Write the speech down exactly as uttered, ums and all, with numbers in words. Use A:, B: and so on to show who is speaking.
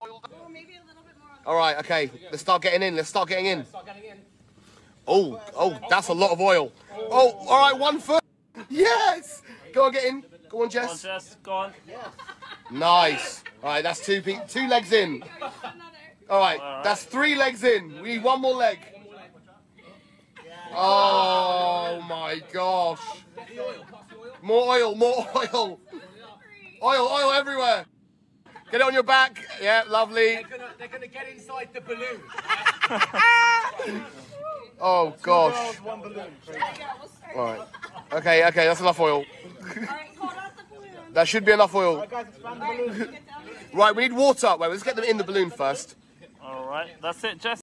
A: Or maybe a little bit more.
B: All right, okay. Let's start getting in. Let's start getting in. Oh, oh, that's a lot of oil. Oh, all right, one foot. Yes. Go on, get in. Go on, Jess.
C: Go on, Jess. Go on.
B: Nice. All right, that's two pe two legs in. All right, that's three legs in. We need one more leg. Oh my gosh. More oil, more oil. Oil, oil everywhere. Get it on your back. Yeah, lovely.
D: They're gonna, they're gonna get inside the balloon.
B: Oh gosh.
D: One balloon.
B: All right. Okay, okay, that's enough oil.
A: Alright, hold out the balloon.
B: That should be enough oil.
D: Guys, expand the balloon.
A: Get down.
B: Right, we need water. Wait, let's get them in the balloon first.
C: All right. That's it, Jess.